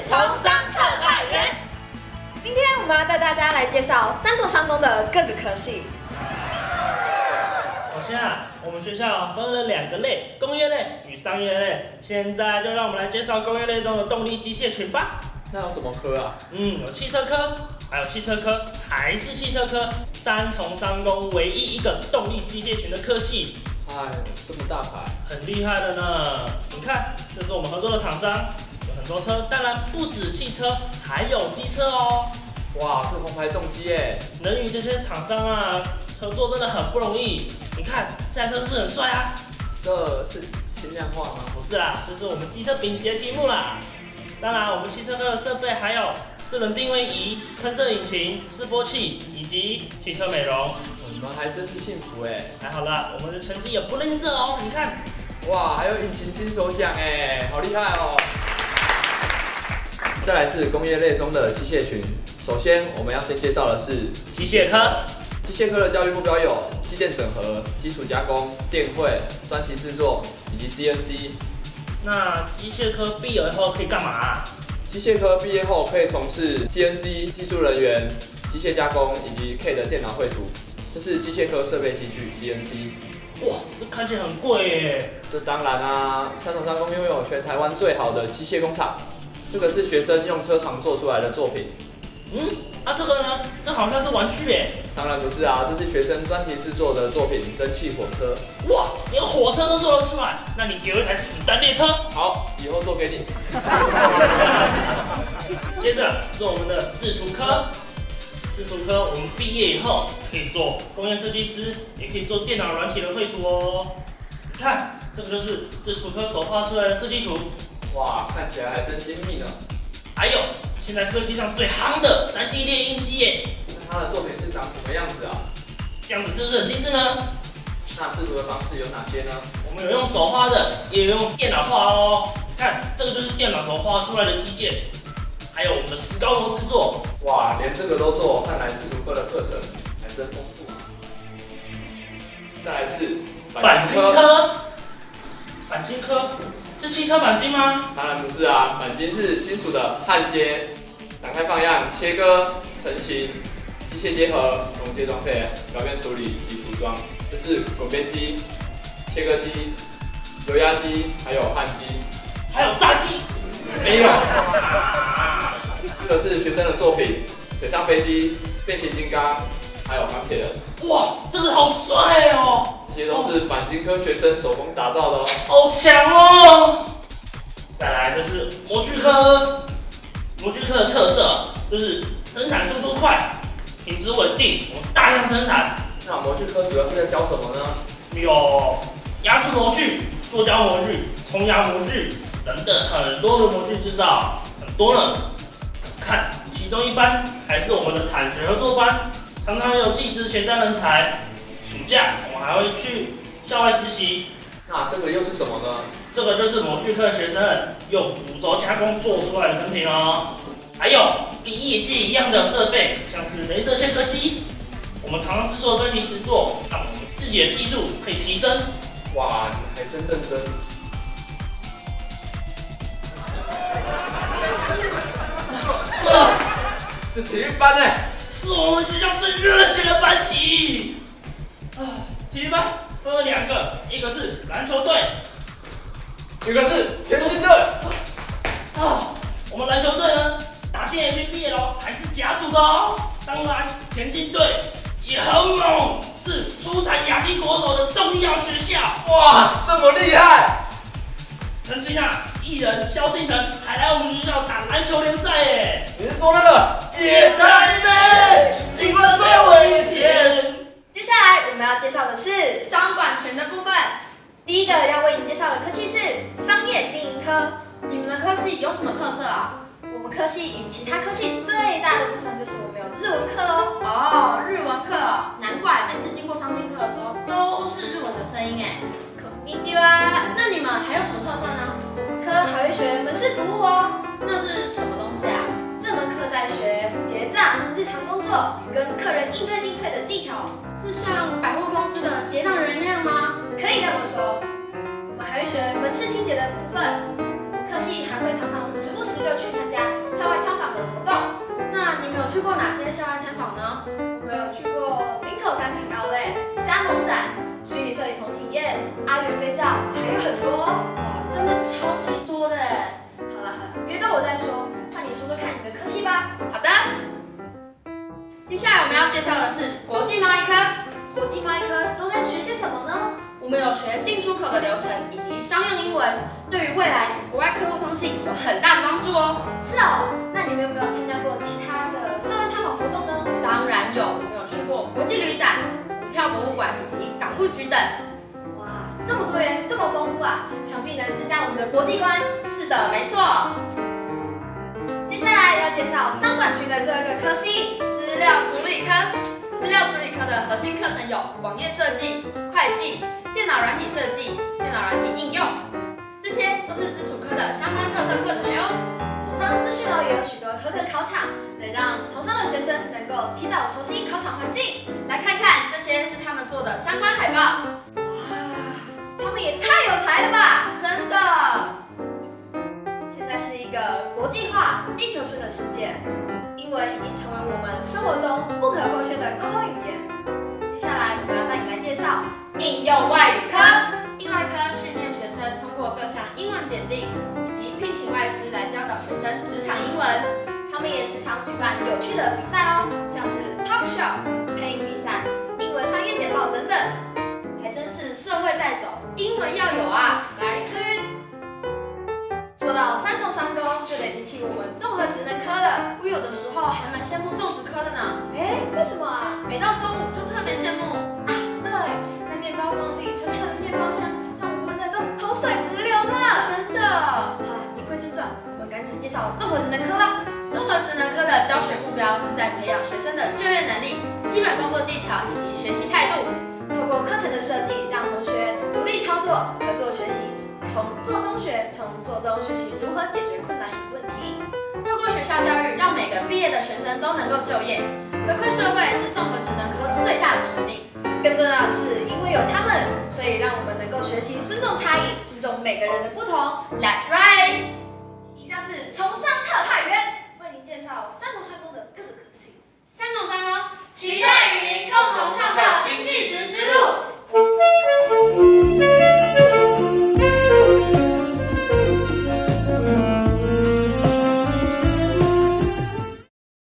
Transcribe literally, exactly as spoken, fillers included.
从商特派员。今天我们要带大家来介绍三座商工的各个科系。 首先啊，我们学校分了两个类，工业类与商业类。现在就让我们来介绍工业类中的动力机械群吧。 那有什么科啊？ 嗯，有汽车科，还有汽车科，还是汽车科，三重商工唯一一个动力机械群的科系。 哎，这么大牌， 很厉害的呢。你看，这是我们合作的厂商，有很多车，当然不止汽车，还有机车哦。 哇，是红牌重机耶！ 能与这些厂商啊合作真的很不容易。你看这台车是不是很帅啊？ 这是轻量化吗？ 不是啦，这是我们机车丙级的题目啦。当然，我们汽车科的设备还有四轮定位仪、喷射引擎、示波器以及汽车美容。 你们还真是幸福哎！ 还好啦，我们的成绩也不吝啬哦。你看， 哇，还有引擎金手奖哎，好厉害哦！再来是工业类中的机械群。首先，我们要先介绍的是机械科。 机械科的教育目标有机电整合、基础加工、电绘、专题制作以及 C N C。 那机械科毕业后可以干嘛啊？ 机械科毕业后可以从事 C N C 技术人员、机械加工以及 K 的电脑绘图。这是机械科设备机具 C N C。 哇，这看起来很贵耶！ 这当然啊，三重商工拥有全台湾最好的机械工厂。这个是学生用车床做出来的作品。 嗯，啊这个呢？这好像是玩具耶。 当然不是啊，这是学生专题制作的作品——蒸汽火车。 哇，连火车都做得出来，那你给我一台子弹列车。 好，以后做给你。 接着是我们的制图科。制图科我们毕业以后可以做工业设计师，也可以做电脑软体的绘图哦。看，这个就是制图科所画出来的设计图。 哇，看起来还真精密呢。 还有，现在科技上最夯的 三 D 列印机耶。 那它的作品是长什么样子啊？ 这样子是不是很精致呢？ 那制图的方式有哪些呢？ 我们有用手画的，也有用电脑画哦。看，这个就是电脑所画出来的机件。还有我们的石膏模制作。 哇，连这个都做，看来制图科的课程还真丰富。再来是钣金科。钣金科是汽车钣金吗？ 当然不是啊，钣金是金属的焊接、展开放样、切割、成型、机械结合、溶接装配、表面处理及涂装。这是滚边机、切割机、油压机，还有焊机， 还有炸鸡。 没有。这个是学生的作品：水上飞机、变形金刚，还有钢铁人。 哇，这个好帅哦！ 这些都是钣金科学生手工打造的哦。 好强哦！再来就是模具科。模具科的特色就是生产速度快，品质稳定，我们大量生产。 那模具科主要是在教什么呢？ 有压铸模具、塑胶模具、冲压模具等等很多的模具制造，很多呢。看，其中一班还是我们的产学合作班，常常有技职前瞻人才。暑假我们还会去校外实习。 那这个又是什么呢？ 这个就是模具科学生用五轴加工做出来的成品哦。还有跟业界一样的设备，像是雷射切割机，我们常常制作专题制作，让我们自己的技术可以提升。 哇，你还真认真。是体育班哎， 是我们学校最热血的班级。啊，体育班分了两个，一个是篮球队， 一个是田径队。 啊，我们篮球队呢，打进 H B L 还是甲组的哦。当然，田径队也很猛，是出产亚裔国手的重要学校。 哇，这么厉害！ 曾经啊，艺人萧敬腾还来我们学校打篮球联赛耶。 你是说那个野菜妹？ 进分最危险。 接下来我们要介绍的是商管权的部分。第一个要为您介绍的科系是商业经营科。 你们的科系有什么特色啊？ 我们科系与其他科系最大的不同就是我们有日文课哦。 哦，日文课哦，难怪每次经过商店课的时候都是日文的声音哎。 こんにちは。 那你们还有什么特色呢？ 我们科还会学门市服务哦。 那是什么东西啊？ 这门课在学结账、日常工作与跟客人应对进退的技巧。 是像百货公司的结账人那样吗？ 可以这么说。我们还会学门市清洁的部分。我们科系还会常常时不时就去参加去过哪些校外参访呢？ 我们有去过林口三井奥莱、加盟展、虚拟摄影棚体验、阿元飞照，还有很多。 哇，真的超级多的哎！ 好了好了，别的我再说，换你说说看你的科系吧。 好的，接下来我们要介绍的是国际贸易科。 国际贸易科都在学些什么呢？ 我们有学进出口的流程以及商用英文，对于未来与国外客户通信有很大的帮助哦。 是哦，那你们有没有参加过其他的校外参访活动呢？ 当然有，我们有去过国际旅展、股票博物馆以及港务局等。 哇，这么多元，这么丰富啊，想必能增加我们的国际观。 是的，没错。 接下来要介绍商管局的最后一个科系—— 资料处理科。资料处理科的核心课程有网页设计、会计、电脑软体设计、电脑软体应用，这些都是资处科的相关特色课程哟。 从商资讯楼也有许多合格考场，能让从商的学生能够提早熟悉考场环境。 来看看，这些是他们做的相关海报。 哇，他们也太有才了吧！ 真的。 现在是一个国际化、地球村的世界，英文已经成为我们生活中不可或缺的沟通语言。接下来我们要带你来介绍应用外语科。 应外科训练学生通过各项英文检定，以及聘请外师来教导学生职场英文。 他们也时常举办有趣的比赛哦，像是 talk show、配音比赛、英文商业简报等等。 还真是社会在走，英文要有啊 ，very good。 说到三重商工，就得提起我们综合职能科了。 我有的时候还蛮羡慕种植科的呢。 哎，为什么啊？ 每到中午就特别羡慕啊，对，那面包房里传出来的面包香，让我闻得都口水直流呢。 真的。 好了，言归正传，我们赶紧介绍综合职能科吧。 综合职能科的教学目标是在培养学生的就业能力、基本工作技巧以及学习态度。 透过课程的设计，让同学独立操作、合作学习，从做中学，从做中学习如何解决困难与问题。 透过学校教育，让每个毕业的学生都能够就业，回馈社会是综合职能科最大的使命。 更重要的是，因为有他们，所以让我们能够学习尊重差异，尊重每个人的不同。 That's right。 以下是从商特派员为您介绍三重商工的各个科系。 三重商工